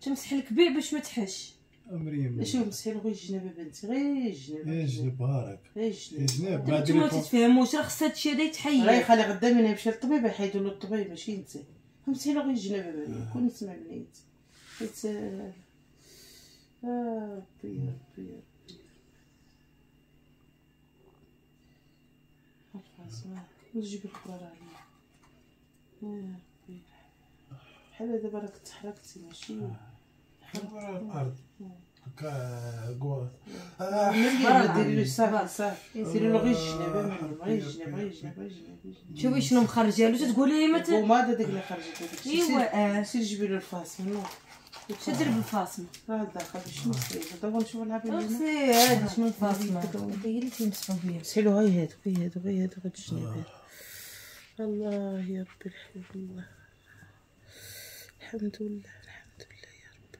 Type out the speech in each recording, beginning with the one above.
تمسح الكبيع باش ما تحش. مريم شوف مسحي غير الجناب بنتي، غير الجناب. غير الجناب بارك، غير الجناب ما بعد تتفاهموش، راه خص هادشي هذا يتحيد. راه يخلي غدا من يمشي للطبيب يحيدوا له الطبيب ماشي انت. مسحي غير الجناب بنتي، كون تسمع بنيت حيت ربي يا ربي اسمع وتجيب القرار عليا بحال دابا راك تحركتي ماشي الارض هكا كوا ما ديريلوش صافي ديري له غير الجناب، غير الجناب غير الجناب غير الجناب. شوفي شنو مخرجه له تقولي لي مثلا البوماده ديك اللي خرجت هذيك ايوا سير جيبي له الفاصل. شنو دير بالفاصمه؟ راه داخل شنو سير دابا نشوف العاب اللي اختي هذا شنو الفاصمه هي اللي تيمسحوا بيها. مسحي له غير هادو غير هادو غير هادو غير الجناب. الله يا ربي الحمد لله الحمد لله الحمد لله يا ربي.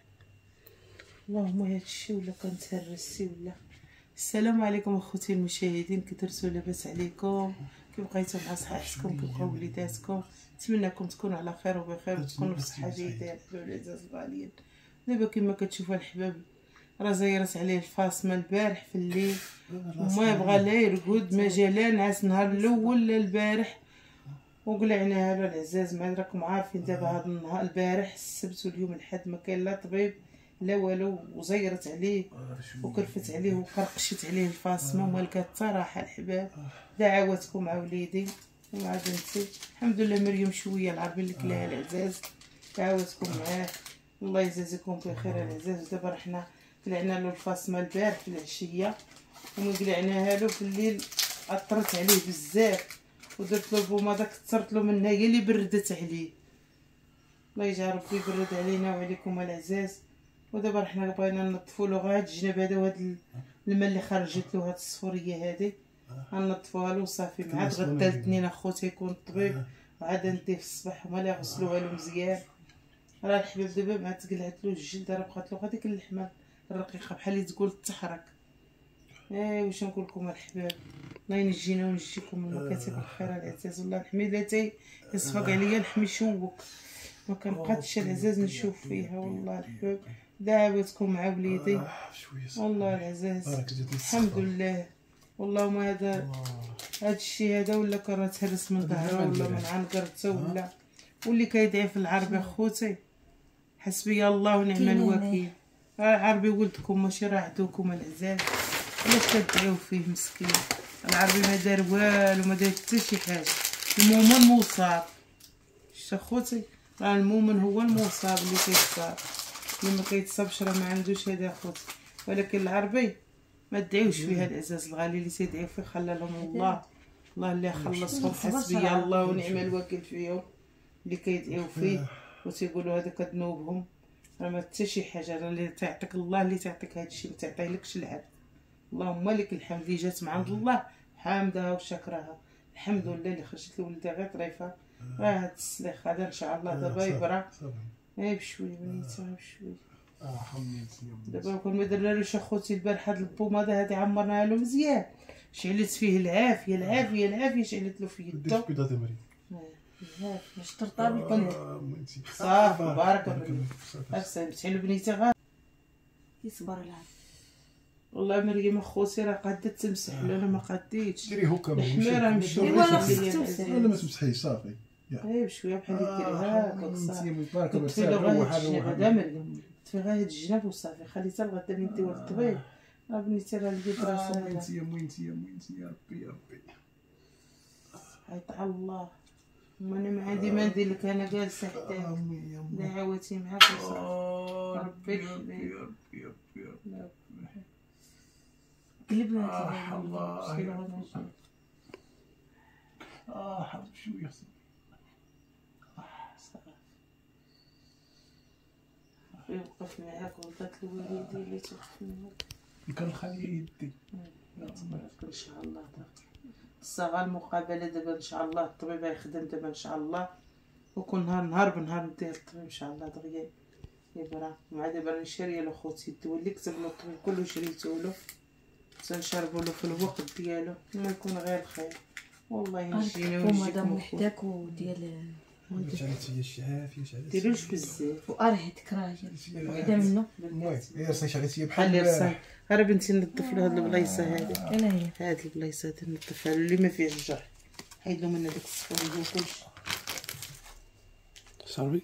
اللهم هادشي ولا كنتهرسي ولا. السلام عليكم اخوتي المشاهدين، كي درتو لاباس عليكم؟ كي بقيتو مع صحابكم كي بقاو وليداتكم؟ نتمنىكم تكونوا على خير وبخير وتكونوا بصحه جيده يا الحباب العزاز الغاليين. دابا كما كتشوفوا الحباب راه زيرت عليه الفاصمه البارح في الليل وما بغى لا يرقد، ما جا لا نعس نهار الاول لا البارح وقلعناها له العزاز. مع راكم عارفين دابا هذا النهار البارح السبت واليوم الحد ما كاين لا طبيب لا والو، وزيرت عليه وكرفت عليه وقرقشت عليه الفاصمه وما لقات حتى راحه الحباب. دعواتكم مع وليدي ومع بنتي، الحمد لله مريم شويه العربي اللي كلاها العزاز، دعواتكم معاه الله يجازيكم بخير العزاز. دابا رحنا قلعنا له الفاصمه البارح في العشيه ومن قلعناها له في الليل عطرت عليه بزاف ودرت له البوماده كثرت له منها هي اللي بردت عليه. الله يجعل ربي يبرد علينا وعليكم العزاز. ودابا رحنا بغينا نطفوا له غير هاد الجناب هذا وهاد الماء اللي خرجت له هاد الصفوريه هذه غنطفوها له وصافي. مع غدا الاثنين اخوتي يكون الطبيب وعاد نديه في الصباح هما اللي يغسلوها له مزيان. راه الحباب دابا مع تقلعت له الجلد راه بقات له هذيك اللحمه الرقيقه بحال اللي تقول تحرك. واش نقول لكم الحباب، الله ينجينا ونجيكم من مكاتب الخير العزاز. والله الحميدتي يصفق عليا لحمي شوك ما كنبقاتش العزاز نشوف فيها. والله الحباب دعواتكم مع وليدي والله العزاز الحمد لله. والله ما هذا الشيء هذا ولا كرا تهرس من ظهره ولا من عنقرته ولا واللي كيدعي في العربي اخوتي حسبي الله ونعم الوكيل. العربي ولدكم ماشي راه عدوكم العزاز، علاش كتدعيو فيه مسكين؟ العربي ما دار والو ما دار حتى شي حاجه. المؤمن مصاب شتا خوتي، راه المؤمن هو المصاب اللي كيتصاب، اللي ما كيتصابش راه ما عندوش هذا خوتي. ولكن العربي ما تدعيوش فيها العزاز الغالي، اللي تيدعيو فيه خلالهم الله، الله اللي خلصهم حسبي الله ونعم الوكيل فيهم اللي كيدعيو فيه وتيقولوا هذاك ذنوبهم راه ما حتى شي حاجه. راه اللي تعطيك الله اللي تعطيك هذا الشيء ما تعطيهلكش العبد. اللهم لك الحمد اللي جات من عند الله حامدها وشكرها الحمد لله اللي خرجت لولدها غير طريفه. راه هاد السليخ هذا ان شاء الله دابا يبرى بشويه بنيتها بشويه. دابا كون ما درنالوش اخوتي البارح هاد البوماده هادي عمرناها له مزيان، شعلت فيه العافيه العافيه العافيه، شعلت له في يدو باش ترطابي صافي بارك الله فيك. بنيتي غير يصبر العافيه. والله مريم اخوتي راه قاده تمسح له انا ما قديتش ديري هكا الحميره مشاو ايوا راه خصك تمسح لا ما تمسحيش صافي بشويه بحال اللي ديري هكاك صافي. بارك الله فيك هذا مريم طفي غير هاد الجناب وصافي خليتها لغدا من نديوها للطبيب. راه بنيتي راه اللي دراسه موينتي يا ربي يا ربي عيط على الله. انا ما عندي ما ندير لك، انا جالسه حداك دعواتي معاك وصافي. ربي يا ربي قلبنا الله حرب شويه يوقف معاك وعطات الوالدين اللي توقف معاك كنخلي يدي ان شاء الله. الصغار المقابله دابا ان شاء الله الطبيب يخدم دابا ان شاء الله، وكل نهار بنهار ندير الطبيب ان شاء الله دغيا يبرا. مع دابا انا شاريه له خوتي الدواء اللي كتب له الطبيب كله شريته له تنشربو له في الوقت ديالو وما يكون غير خير. والله ينجينا ومدام وحدك وديال ديروش بزاف واراه تكراجل وحده منه المهم غير صيش عليتي خلي رصاي. غير بنتي نظف له هاد البلايصه هادي، انا هي هاد البلايصه هادي نظفها له اللي ما فيهش الجرح، حيد له من هذاك الصفر كلشي. صافي.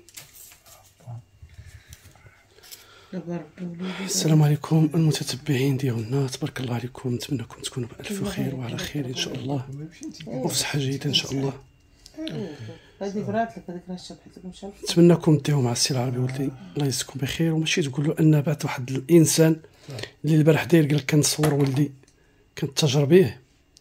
دابا ربي وليدي. السلام عليكم المتتبعين ديالنا، تبارك الله عليكم، نتمنىكم تكونوا بألف خير وعلى خير ان شاء الله وفي صحه جيده ان شاء الله. هادي برات لك، هذيك راه شبحت لك مشى. نتمنىكم ديروا مع السي العربي ولدي الله يجزيكم بخير، وماشي تقولوا ان بعد واحد الانسان اللي البارح داير قال لك كنصور ولدي كنتجر به.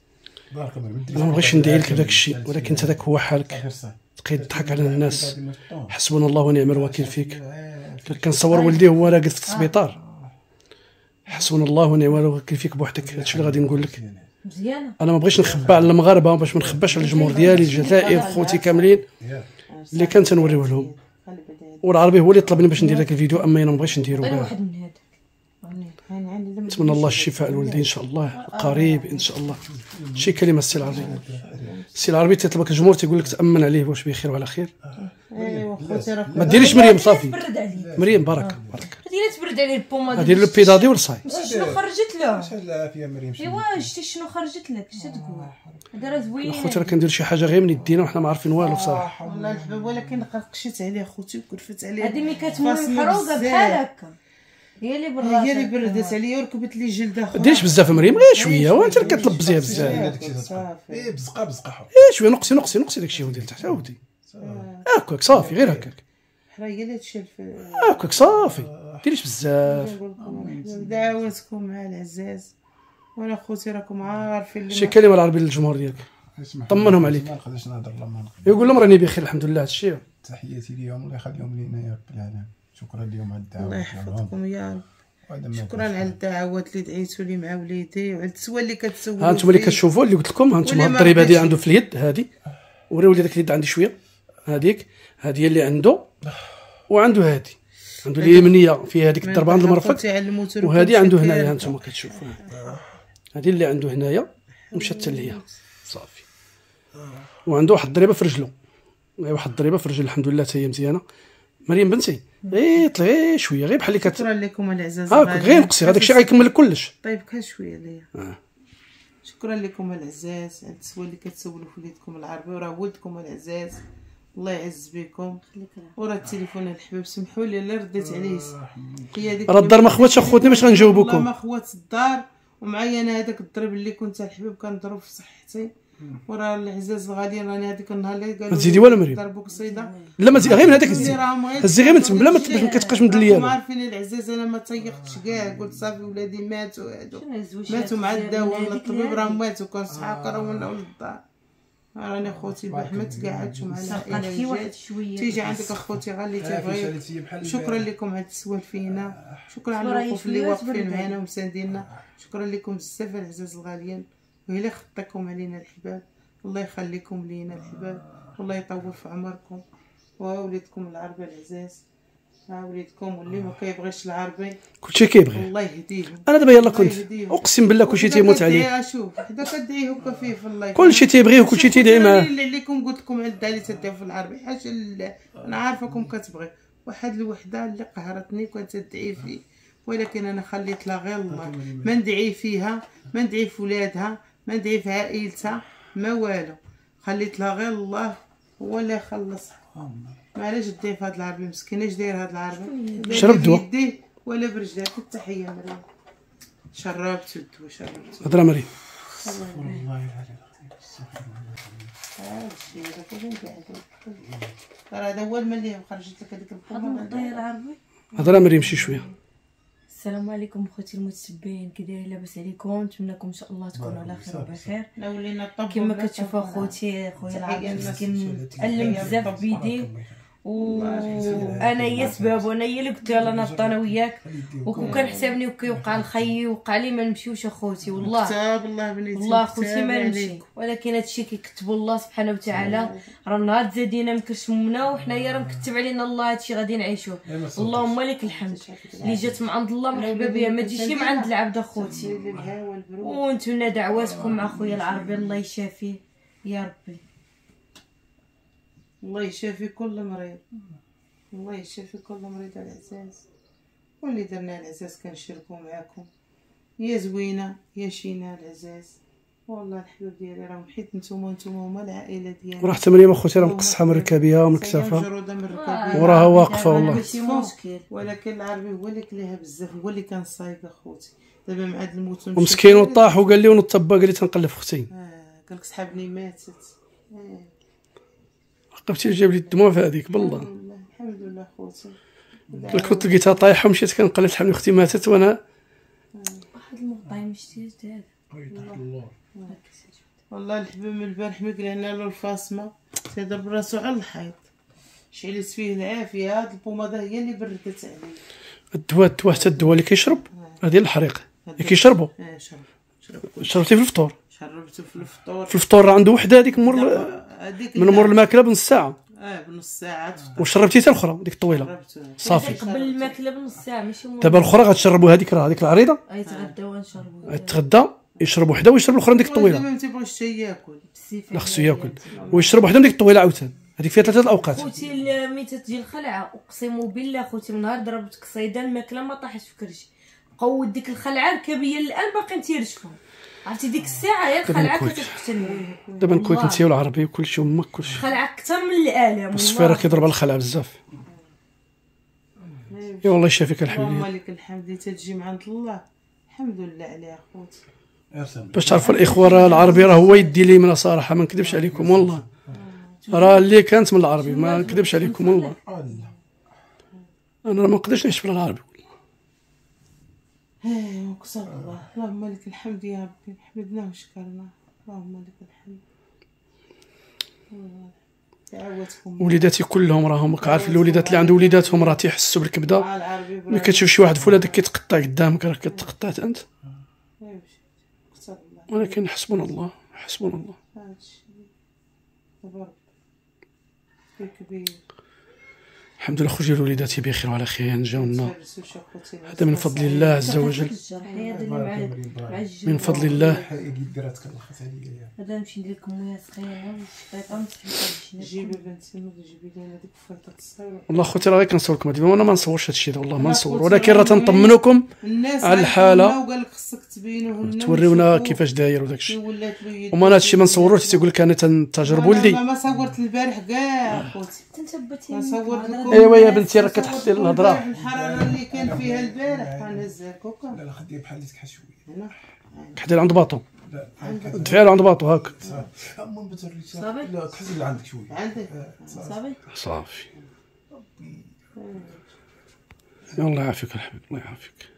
انا ما بغيتش ندعي لك بداك الشيء، ولكن انت داك هو حالك، تبقى تضحك على الناس. حسبنا الله ونعم الوكيل فيك. كنصور ولدي هو راقد في السبيطار، حسبنا الله ونعم الوكيل فيك بوحدك. هادشي اللي غادي نقول لك. مزيانه. انا ما بغيتش نخبى على المغاربه باش ما نخباش على الجمهور ديالي الجزائر خوتي كاملين اللي كنت نوريوه لهم، والعربي هو اللي طلبني باش ندير داك الفيديو، اما انا ما بغيتش نديرو. واحد من هذاك نتمنى الله الشفاء لولدي ان شاء الله قريب ان شاء الله. شي كلمه السي العربي. السي العربي تيطلبك الجمهور تيقول لك تامن عليه واش بخير وعلى خير. ايوا خوتي راه ما ديريش مريم صافي. تبرد عليه مريم بارك بارك. ديري تبرد عليه البوماده. دير له بيدادي والصاي. شنو خرجت له؟ شحال العافيه مريم. ايوا شتي شنو خرجت لك؟ اش تقول؟ هذا راه زوين. خوتي راه كندير شي حاجه غير من يدينا وحنا ما عارفين والو بصراحه. والله الحباب، ولكن قشيت عليه خوتي وكرفت عليه. هذه ملي كتمر محروقه بحال هكا هي اللي برات، هي اللي بردت عليا وركبت لي جلده اخرى. ديريش بزاف مريم، غير شويه وانت اللي كتلبزيها بزاف. ايه بزقه شويه نقصي داكشي ودي لتحت عاودي هكاك صافي، غير هكاك هي اللي تشل في هكاك صافي، ديريش بزاف. دعواتكم مع العزاز، وانا خوتي راكم عارفين اللي شي كلمه العربي للجمهور ديالك طمنهم عليك. ما نقدرش نهضر لما يقول لهم راني بخير الحمد لله. هادشي تحياتي ليهم، الله يخليهم لينا يا رب العالمين. شكرا لهم على الدعوه. الله يحفظكم يا رب. شكرا على الدعوات اللي دعيتوا لي مع وليدي وعلى التسوى اللي كتسولوا. ها انتم اللي كتشوفوا اللي قلت لكم، ها انتم الضريبه هذه عنده في اليد هذه، وريو لي داك اليد عندي شويه، هذيك هذه اللي عنده، وعنده هذه عنده اليمنيه فيها هذيك الضربه عند المرفق، وهذه عنده هنايا. ها انتم كتشوفوا هذه اللي عنده هنايا ومشات ليا صافي، وعنده واحد الضريبه في رجلو، واحد الضريبه في رجل الحمد لله حتى هي مزيانه. مريم بنتي غير طلع غير شويه، غير بحال اللي شكرا لكم العزاز. هاك غير نقصي هذاك الشيء غيكمل لك كلش. طيب كان شويه ليا. شكرا لكم العزاز على التسوى اللي كتسولوا في وليدكم العربي، وراه ولدكم العزاز الله يعز بكم. وراه التليفون الحباب سمحوا لي اللي رديت عليه، هي هذيك راه الدار ما خواتش اخوتنا باش غنجاوبوكم. والله ما خوات الدار، ومعايا انا هذاك الضرب اللي كنت الحباب كنضرب في صحتي. وراه العزاز الغاليين راني هذيك النهار اللي قالوا ما تزيدي ولا مريم؟ ضربوك صيده. لا ما تزيد غير من هذاك هزي غير من تما بلا ما كتبقاش مدليه. ما عارفين العزاز انا ما طيقتش كاع، قلت صافي ولادي ماتوا، هادو ماتوا مع الدواء ولا الطبيب راه ماتوا، كان صحاق راه ولاو للدار. راني خوتي بحمت قعدتوا مع العائله تيجي عندك اخوتي غير اللي تيبغي. شكرا لكم على التسوال فينا، شكرا على الوقوف اللي واقفين معنا ومساندينا. شكرا لكم بزاف العزاز الغاليين، وإلا خطاكم علينا الحباب الله يخليكم لينا الحباب، والله يطول في عمركم. ووليدكم العربي العزاز، وليدكم واللي ما كيبغيش العربي كلشي كيبغي الله يهديهم. انا دابا يلاه كنت اقسم بالله كلشي تيموت عليه. شوف حدا كدعي هكا فيه في الله، كلشي تيبغيه وكلشي تيدعي معاه. اللي عليكم قلت لكم على الدعاء اللي تدعوا في العربي، حاجه انا عارفاكم كتبغي. واحد الوحده اللي قهرتني كنت تدعي فيه، ولكن انا خليت لها غير الله. ما ندعي فيها، ما ندعي في ولادها، ما ندعي في عائلتها، ما والو. خليت لها غير الله هو اللي يخلصها. معلاش دير في هاد العربي مسكينه، اش داير هاد العربي؟ شرب دواء بيديه ولا برجليه. التحيه مريم، شربت الدواء شربت. هضره مريم. والله هذا هو الماء اللي خرجت لك هذيك البومه. داير عربي. هضره مريم شي شويه. السلام عليكم اخوتي المتتبعين، كي دايرين؟ لاباس عليكم؟ نتمنىكم ان شاء الله تكونوا على خير وبخير. كما كتشوفوا اخوتي خويا العربي مسكين تعلم بزاف بيديه، وانا هي سبب، وانا هي اللي قلت يلاه ناض انا وياك، وكون كنحسبني وكيوقع لخيي وقع لي ما نمشيوش اخوتي. والله كتاب الله بنيتي، والله اخوتي ما نمشي، ولكن هادشي كيكتبوا الله سبحانه وتعالى. راه نهار تزادينا مكرشمنا وحنايا راه مكتب علينا الله هادشي غادي نعيشوه. اللهم لك الحمد، اللي جات من عند الله مرحبا بها، ما تجيش من عند العبد اخوتي. ونتمنى دعواتكم مع خويا العربي الله يشافيه يا ربي. الله يشافي كل مريض، الله يشافي كل مريض العزاز. واللي درنا العزاز كنشاركو معاكم، يا زوينه يا شينا العزاز. والله الحباب ديالي راهم حيت نتوما هما العائله ديالي. وراه حتى مريم اخوتي راه مقصحه من ركابيها ومن كتافها وراها واقفه والله. ماشي مشكل، ولكن العربي هو اللي كليها بزاف، هو اللي كان صايب اخوتي. دابا مع هاد الموت ومسكين وطاح وقال لي ونطبا، قال لي تنقلب اختي. قال لك صحابني ماتت. وقفتي جاب لي الدموع في هذيك بالله. الحمد لله خوتي. قال كنت لقيتها طايحه ومشيت كنقلب شحال من اختي ماتت وانا واحد المقطع مشتي هذا. والله الحباب من البارح ما قلنا له الفاصمه تيضرب راسو على الحيط، شعلت فيه العافيه. هاد البوماده هي اللي بردت عليه. الدواء حتى الدواء اللي كيشرب راه ديال الحريق اللي كيشربوا. شربتي في الفطور؟ شربته في الفطور. في الفطور راه عنده وحده هذيك من مور الماكله بنص ساعه. بنص ساعه. وشربتي حتى الاخرى ديك الطويله صافي. قبل الماكله بنص ساعه ماشي. دابا الاخرى غتشربوا هذيك، راه هذيك العريضه يتغداو ونشربوا. يتغدى يشرب وحده ويشرب الاخرى ديك الطويله. ما تيبغيش حتى ياكل، لا خصو ياكل ويشرب وحده من ديك الطويله عاوتاني. هذيك فيها 3 الاوقات. خوتي ملي تتجي الخلعه اقسم بالله خوتي من نهار ضربتك صيده الماكله ما طاحت في كرشي. قود ديك الخلعه ركابيه الان باقيين تيرشفوا. عرفتي ديك الساعه يا الخلعه كتقتلني. دابا نكويت انت والعربي وكلشي وامك كلشي. الخلعه اكثر من الالم. الصفيره كيضرب على الخلعه بزاف. يا والله يشافيك الحبيب. اللهم لك الحمد. تجي من عند الله الحمد لله عليها خوتي. باش تعرفوا الاخوه راه العربي راه هو يدي لي من صراحه، ما نكذبش عليكم والله. راه اللي كانت من العربي ما نكذبش عليكم والله. انا ما نقدرش نعيش بلا العربي. وكسر الله. اللهم لك الحمد يا ربي، حمدنا وشكرنا. اللهم لك الحمد. دعواتكم. وليداتي كلهم راهم عارف، الوليدات اللي عندهم وليداتهم راه تيحسوا بالكبده. ملي كتشوف شي واحد فولادك كيتقطع قدامك راه كتقطعت انت. ولكن حسبنا الله حسبنا الله. الحمد لله خرج وليداتي بخير وعلى خير، جاونا هذا من فضل الله عز وجل، من فضل الله. هذا نمشي ندير لكم مويه سخينه والشفيطه جيبي بنتي نوضي جيبي لي ديك الفيطه تصاير. والله خوتي راه غير كنصور لكم ديما، وانا ما نصورش هادشي هذا والله ما نصور، ولكن راه تنطمنوكم على الحاله وقال لك خصك تبينوه توريونا كيفاش داير وداكشي. وما هادشي ما نصوروش تيقول لك انا تنتجرب ولدي. ما صورت البارح كاع خوتي، تنثبتي صورت لكم. ايوا يا بنتي راه كتحطي الهضره. الحراره اللي كان فيها البارح غنهزها كوكا. لا خديه بحال اللي تكحل شويه هنا كحدير عند باطو. دفعي له عند باطو هاك صافي. لا كحل اللي عندك شويه عندك صافي صافي. الله يعافيك الحبيب الله يعافيك.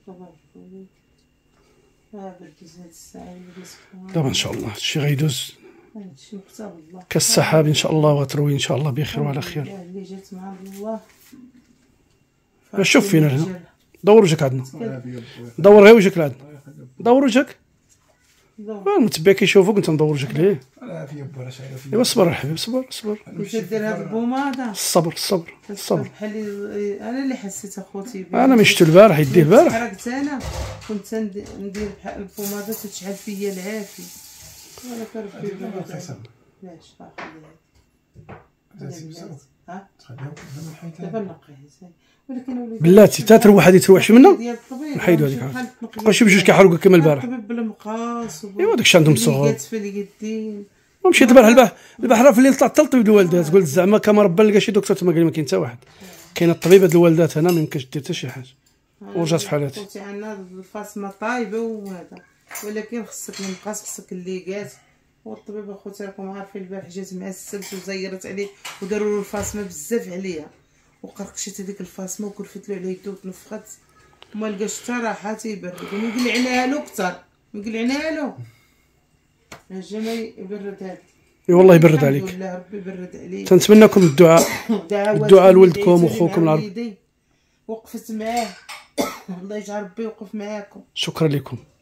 دابا ان شاء الله هادشي غيدوز كالسحاب ان شاء الله، وتروي ان شاء الله بخير وعلى خير. اللي جات مع الله. شوف فينا هنا، دور وجهك عندنا، دور غير وجهك لعندنا، دور وجهك. المتبع كيشوفوك انت مدور وجهك ليه. ايوا صبر الحبيب صبر صبر. كيفاش دير هاد البوماده؟ الصبر الصبر الصبر. بحال انا اللي حسيت اخوتي انا ملي شفتو البارح يديه البارح حرقت. انا كنت ندير بحال البوماده تتشعل فيا العافيه. ولا كربي علاش دابا نقيه. ولكن بلاتي تا تروح هذه تروح شي منها نحيدو هذيك عاد تبقى شي بجوج كيحرقوا كما البارح. بالمقاس ايوا داكشي عندهم صغار. في اليدين ومشيت البارح البحر في الليل طلعت تلطيب الوالدات، قلت زعما كمربى نلقى شي دكتور تما قال لي ما كاين حتى واحد. كاينه الطبيبه د الوالدات هنا ما يمكنش دير حتى شي حاجه ورجعت في حالاتي. قلتي عندنا الفاصمه طايبه وهذا، ولكن خصك المقاس خصك الليقات. والطبيبه خوتي راكم عارفين البارح جات مع السبت وزيرت عليه وداروا له الفاصمه بزاف عليها، وقرقشت هذيك الفاصمه وكلفت له على يدو وتنفخت وما لقاش حتى راحه تيبرد. ومقلعناها له كثر مقلعناها له اجا ما يبرد هذا. اي والله يبرد عليك. والله ربي يبرد عليك. تنتمنىكم الدعاء الدعاء لولدكم وخوكم العرب. وقفت معاه الله يجعل ربي يوقف معاكم. شكرا لكم.